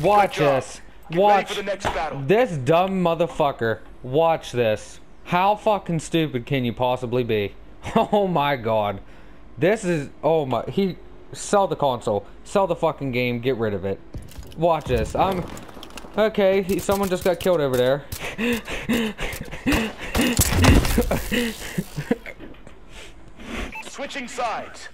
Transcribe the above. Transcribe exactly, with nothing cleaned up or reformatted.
Watch this. Get Watch ready for the next battle. this dumb motherfucker. Watch this. How fucking stupid can you possibly be? Oh my god. This is, oh my, he, sell the console. Sell the fucking game, get rid of it. Watch this. I'm, okay, he, someone just got killed over there. Switching sides.